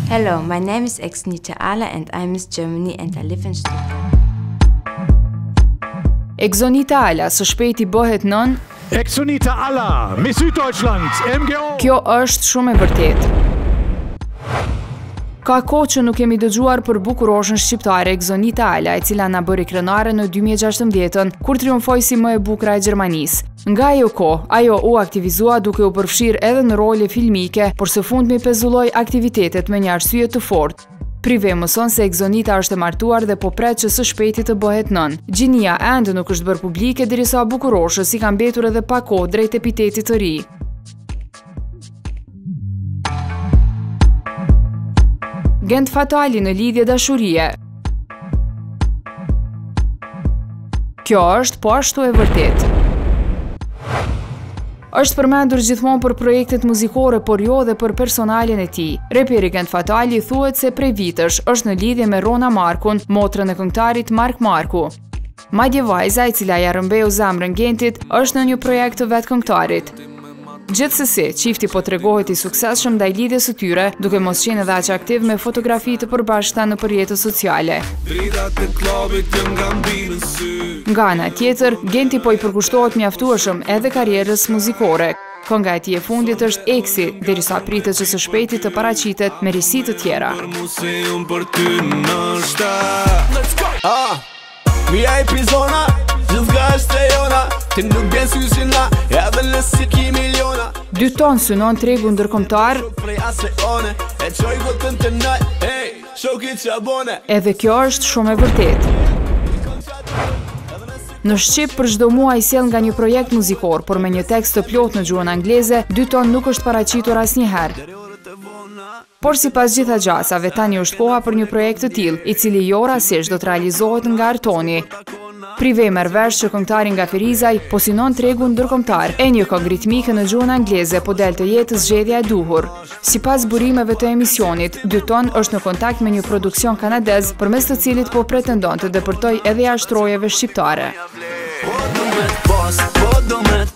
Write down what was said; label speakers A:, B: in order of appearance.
A: Hello, my name is Exonita Ala and I miss Germany and I live in Stuttgart.
B: Exonita Ala së shpejti bëhet nën
C: Exonita Ala, Miss Süddeutschland, MGO.
B: Kjo është shumë e vërtetë. Ka kohë që nuk kemi dëgjuar për bukuroshën shqiptare Exonita Ala, e cila na bëri krenare në 2016, kur triumfoi si më e bukur e Gjermanisë. Nga ajo kohë, ajo u aktivizua duke u përfshirë edhe në role filmike, por së fundmi pezulloi aktivitetet me një arsye të fortë. Prive mëson se Exonita është e martuar dhe po pret që së shpejti të bëhet nën. Gjinia ende nuk është bërë publike derisa bukuroshës i ka mbetur edhe pak kohë drejt epitetit të ri. Gend fatali në lidhje dashurie. Kjo është po ashtu e vërtetë. Është përmendur gjithmonë për projektet muzikore, por jo dhe për personalin e tij. Reperi Gend Fatali thuhet se prej vitesh është në lidhje me Rona Markun, motrën e këngëtarit Mark Marku. Madje vajza, e cila ja rrëmbeu zemrën Gentit, është në një projekt të vet këngëtarit. Gjithsesi, çifti po tregohet i suksesshëm ndaj lidhjes së tyre, duke mos qenë edhe aq aktiv me fotografi të përbashkëta në rrjetet sociale. Nga ana tjetër, Genti po i përkushtohet mjaftueshëm edhe karrierës muzikore. Kënga e tij e fundit është Eksi, derisa pritet që së shpejti të paraqitet me risi të tjera. Dy tonë synon tregu ndërkombëtar, edhe kjo është shumë e vërtetë. Në Shqip për çdo muaj sjell nga një projekt muzikor, por me një tekst të plotë në gjuhën angleze, dy tonë nuk është paraqitur asnjëherë. Por sipas gjitha gjasave, tani është koha për një projekt të tillë, i cili jo rastësisht do të realizohet nga Artoni. Prive merr vesh që këngëtari nga Ferizaj po synon tregun ndërkombëtar e një këngë ritmike në gjuhën angleze po del të jetë zgjedhja e duhur. Sipas burimeve të emisionit, Dy Ton është në kontakt me një produksion kanadez, përmes të cilit po pretendon të depërtoj edhe jashtë rojeve shqiptare.